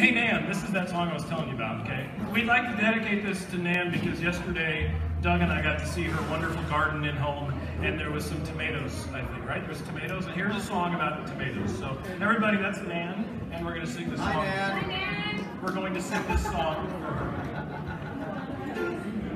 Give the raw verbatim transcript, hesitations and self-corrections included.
Hey Nan, this is that song I was telling you about, okay? We'd like to dedicate this to Nan because yesterday Doug and I got to see her wonderful garden in home, and there was some tomatoes, I think, right? There was tomatoes, and here's a song about tomatoes. So everybody, that's Nan, and we're going to sing this song. Hi, Nan. We're going to sing this song for her.